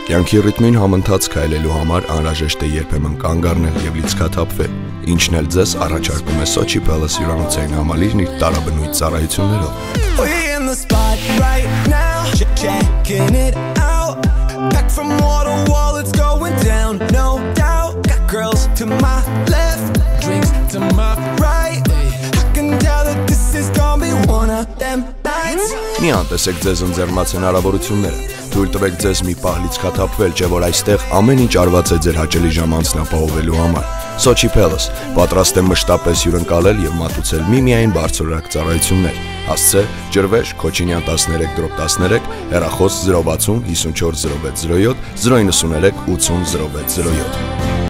Կյանքի ռիթմին համընթաց քայլելու համար անհրաժեշտ է երբեմն կանգ առնել եւ լիցքաթափվել, ինչն էլ ձեզ առաջարկում է Sochi Palace հյուրանոցային համալիրն իր տարաբնույթ ծառայություններով։ Մի անտեսեք ձեզ ընձեռնված հնարավորությունները, թույլ տվեք ձեզ մի պահ լիցքաթափվել, չէ՞ որ այստեղ ամեն ինչ արված է ձեր հաճելի ժամ անձնապահովելու համար։ Sochi Palace պատրաստ է մշտապես հյուրընկալել եւ մատուցել միմիայն բարձրորակ ծառայություններ։ Հասցե, ջրվեժ, Քոչինյան 13-13, հեռախոս 060 54 0607 093 80 0607։